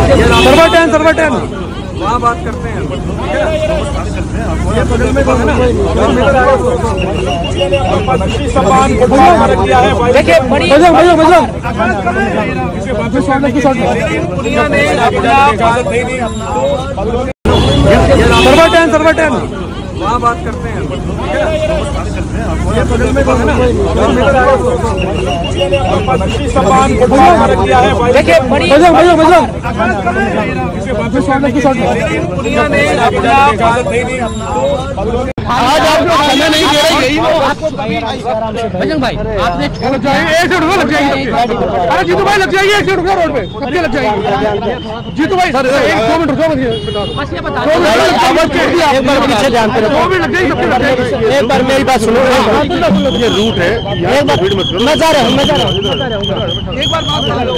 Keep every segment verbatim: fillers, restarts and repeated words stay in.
Server ten server ten वहाँ बात करते हैं। देखिए Bajrang Bajrang Bajrang server ten server ten वहाँ बात करते हैं। देखिए बजरंग बजरंग बजरंग आज आप लोग समय नहीं दे रहे यही बजरंग भाई आपने छोड़ जाइए एक सेकंड लग जाएगी। अरे जीतू भाई लग जाइए एक सेकंड रुको रोड पे कब लग जाएगी जीतू भाई सर एक दो मिनट रुको बस ये बता एक बार पीछे ध्यान करो दो मिनट लग जाएगी। एक बार मेरी बात सुनो ये रूट है एक बार मैं जा रहा हूँ मैं जा रहा हूँ एक बार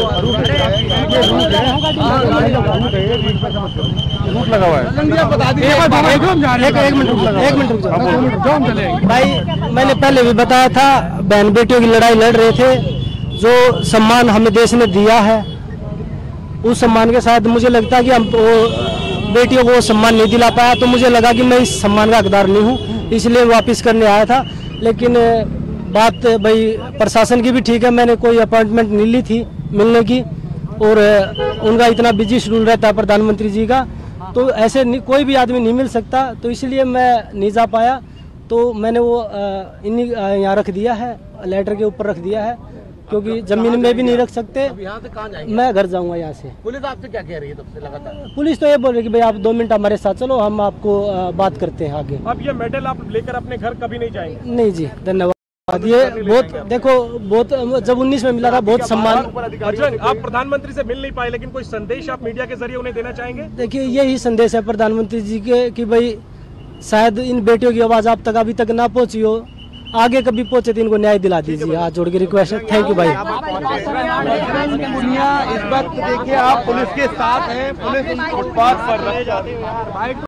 रूट लगा हुआ है बता दीजिए एक मिनट एक मिनट भाई मैंने पहले भी बताया था बहन बेटियों की लड़ाई लड़ रहे थे। जो सम्मान हमें देश ने दिया है उस सम्मान के साथ मुझे लगता है कि हम वो बेटियों को सम्मान नहीं दिला पाया, तो मुझे लगा कि मैं इस सम्मान का हकदार नहीं हूँ, इसलिए वापस करने आया था। लेकिन बात भाई प्रशासन की भी ठीक है, मैंने कोई अपॉइंटमेंट नहीं ली थी मिलने की और उनका इतना बिजी शेड्यूल रहता है प्रधानमंत्री जी का, तो ऐसे कोई भी आदमी नहीं मिल सकता, तो इसलिए मैं नहीं जा पाया। तो मैंने वो इन्हीं यहाँ रख दिया है, लेटर के ऊपर रख दिया है, क्योंकि जमीन में भी नहीं रख सकते। यहाँ से कहाँ जाएंगे? मैं घर जाऊंगा यहाँ से। पुलिस आपसे क्या कह रही है तब से लगातार? पुलिस तो ये बोल रही है कि भाई आप दो मिनट हमारे साथ चलो, हम आपको बात करते हैं आगे। अब ये मेडल आप लेकर अपने घर कभी नहीं जाएंगे? नहीं जी, धन्यवाद। ये बहुत देखो बहुत जब उन्नीस में मिला था बहुत सम्मान। आप प्रधानमंत्री से मिल नहीं पाए, लेकिन कोई संदेश आप मीडिया के जरिए उन्हें देना चाहेंगे? देखिए यही संदेश है प्रधानमंत्री जी के कि भाई शायद इन बेटियों की आवाज आप तक अभी तक ना पहुंची हो, आगे कभी पहुंचे तो इनको न्याय दिला दीजिए। हाथ जोड़ के रिक्वेस्ट है। थैंक यू भाई। इस वक्त देखिए आप पुलिस के साथ हैं, पुलिस फुटपाथ पर